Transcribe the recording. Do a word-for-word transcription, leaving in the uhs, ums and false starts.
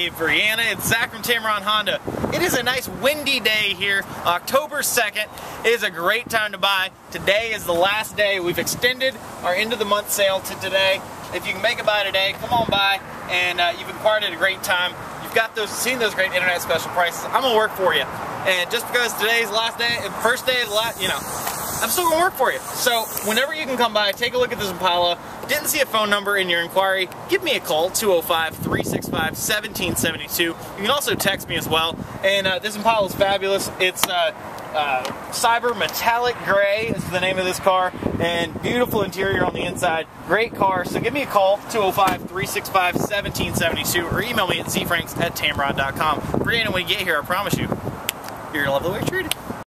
Dave, Brianna, it's Zach from Tameron Honda. It is a nice windy day here, October second. It is a great time to buy. Today is the last day. We've extended our end of the month sale to today. If you can make a buy today, come on by, and uh, you've acquired at a great time. You've got those, seen those great internet special prices. I'm gonna work for you. And just because today's the last day, first day of the last, you know, I'm still gonna work for you. So whenever you can come by, take a look at this Impala. Didn't see a phone number in your inquiry, give me a call, two oh five, three six five, one seven seven two. You can also text me as well. And uh, this Impala is fabulous. It's uh, uh, Cyber Metallic Gray is the name of this car, and beautiful interior on the inside. Great car. So give me a call, two oh five, three six five, one seven seven two, or email me at z franks at tameron dot com. Brianna, when you get here, I promise you, you're gonna love the way you're treated.